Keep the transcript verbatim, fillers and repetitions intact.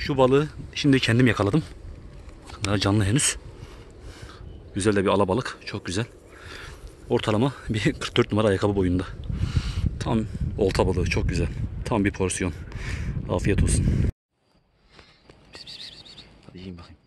Şu balığı şimdi kendim yakaladım. Daha canlı henüz. Güzel de bir alabalık. Çok güzel. Ortalama bir kırk dört numara ayakkabı boyunda. Tam olta balığı. Çok güzel. Tam bir porsiyon. Afiyet olsun. Hadi yiyin bakayım.